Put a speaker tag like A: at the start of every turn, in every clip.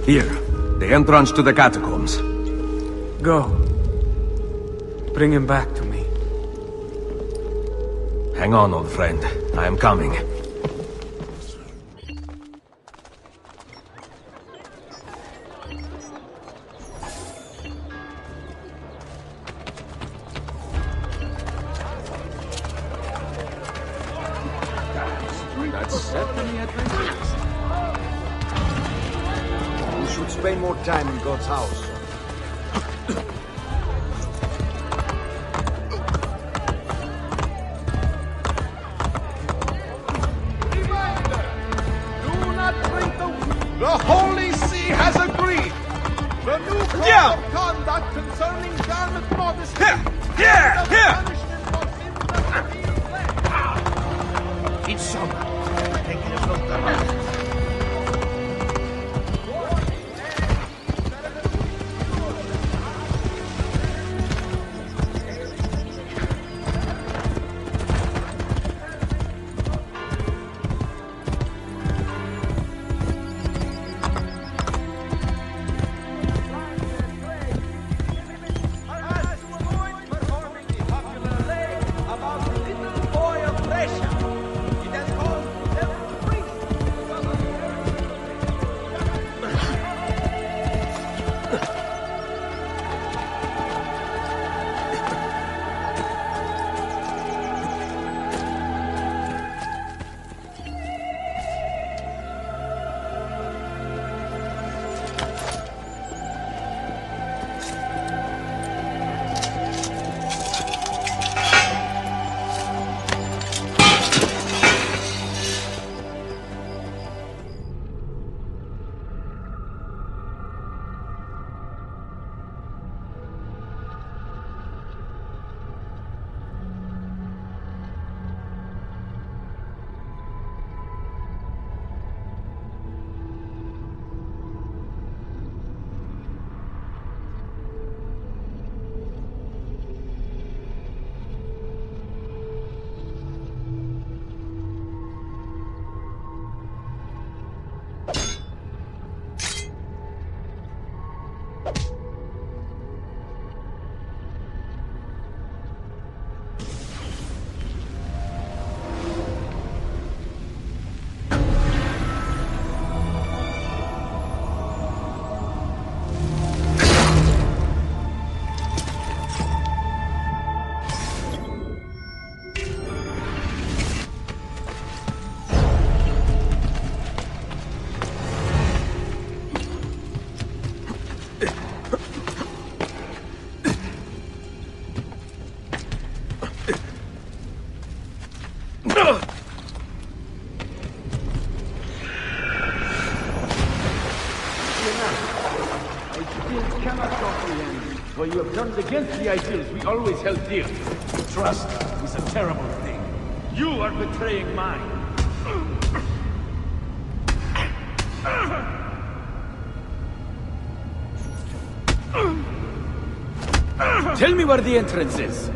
A: Here, the entrance to the catacombs.
B: Go. Bring him back to me.
A: Hang on, old friend. I am coming.
C: That's certainly adventurous. We should spend more time in God's house.
D: The Holy See has agreed. The new code of conduct concerning garment modesty.
C: It's summer. Taking a look around.
E: What you have done against the ideals we always held dear. Trust is a terrible thing. You are betraying mine. Tell me where the entrance is.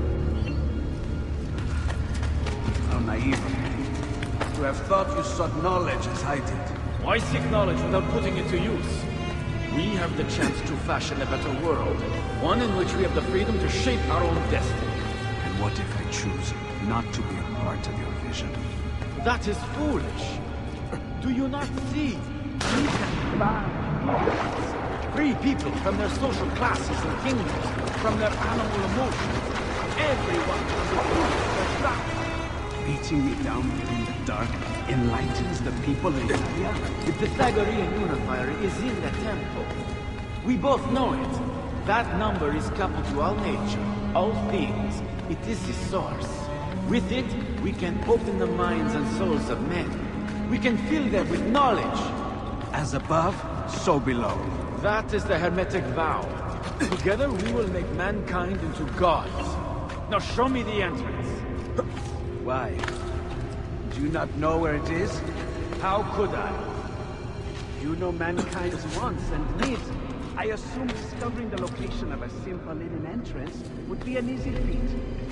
C: How naive of me. To have thought you sought knowledge as I did.
E: Why seek knowledge without putting it to use? We have the chance to fashion a better world. One in which we have the freedom to shape our own destiny.
C: And what if I choose not to be a part of your vision?
E: That is foolish. Do you not see? We can ban ignorance. Free people from their social classes and kingdoms, from their animal emotions. Everyone can be free of their traps.
C: Beating me down in the dark enlightens the people in Italia?
E: The Pythagorean unifier is in the temple. We both know it. That number is coupled to all nature, all things. It is the source. With it, we can open the minds and souls of men. We can fill them with knowledge.
C: As above, so below.
E: That is the Hermetic vow. Together we will make mankind into gods. Now show me the entrance.
C: Why? Do you not know where it is?
E: How could I?
C: You know mankind's wants and needs. I assume discovering the location of a simple hidden entrance would be an easy feat.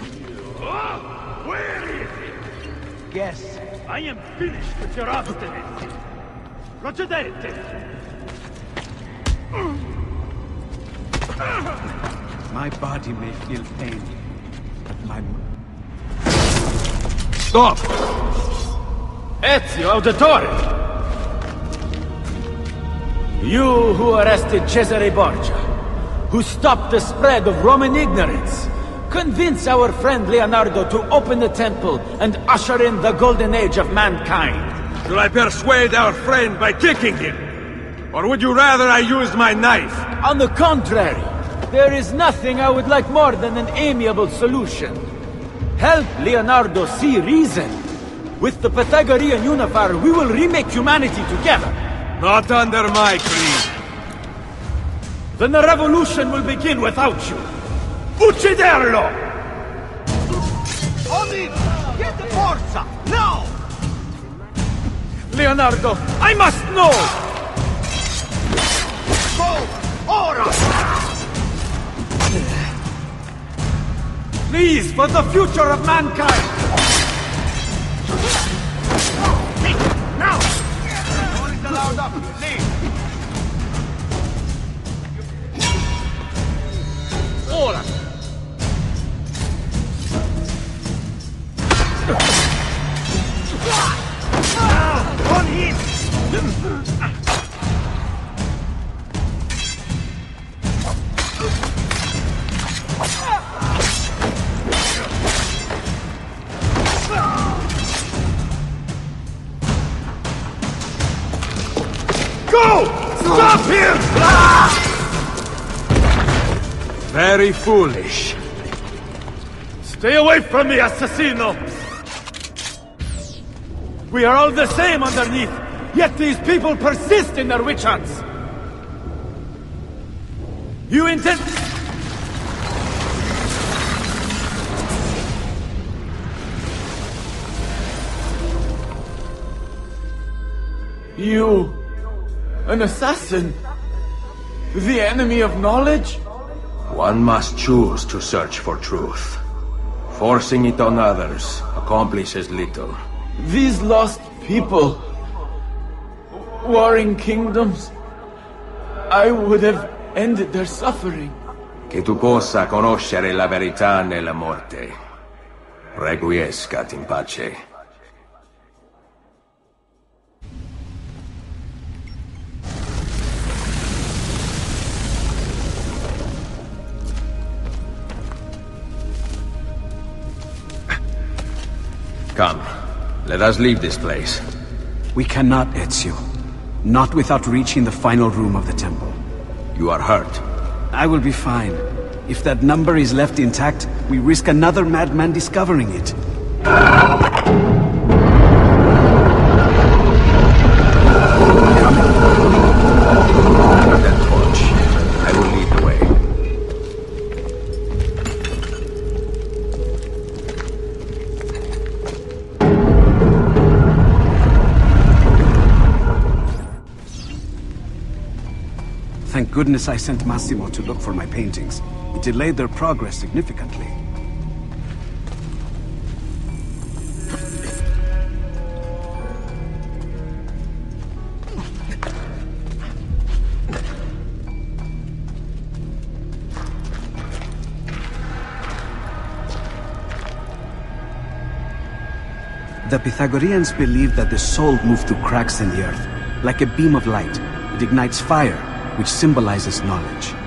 E: Where is it?
C: Guess.
E: I am finished with your obstinacy. Procedete!
C: My body may feel pain, but my...
A: Stop!
E: Ezio Auditore! You who arrested Cesare Borgia, who stopped the spread of Roman ignorance, convince our friend Leonardo to open the temple and usher in the golden age of mankind.
A: Should I persuade our friend by kicking him? Or would you rather I used my knife?
E: On the contrary, there is nothing I would like more than an amiable solution. Help Leonardo see reason. With the Pythagorean Unifier, we will remake humanity together.
A: Not under my creed.
E: Then the revolution will begin without you. Ucciderlo!
D: Oni! Get the forza! Now!
E: Leonardo, I must know!
D: Go! Ora!
E: Please, for the future of mankind!
D: Now! No one is allowed up. Leave! Ora! On him!
E: Go! Stop him!
A: Very foolish.
E: Stay away from me, assassino! We are all the same underneath, yet these people persist in their witch hunts! You intend... You... an assassin? The enemy of knowledge?
A: One must choose to search for truth. Forcing it on others accomplishes little.
E: These lost people... warring kingdoms... I would have ended their suffering.
A: Che tu possa conoscere la verità nella morte. Requiescat in pace. Come, let us leave this place.
C: We cannot, Ezio. Not without reaching the final room of the temple.
A: You are hurt.
C: I will be fine. If that number is left intact, we risk another madman discovering it.
A: That torch. I will lead the way.
C: Thank goodness I sent Massimo to look for my paintings. It delayed their progress significantly. The Pythagoreans believed that the soul moved through cracks in the earth. Like a beam of light, it ignites fire, which symbolizes knowledge.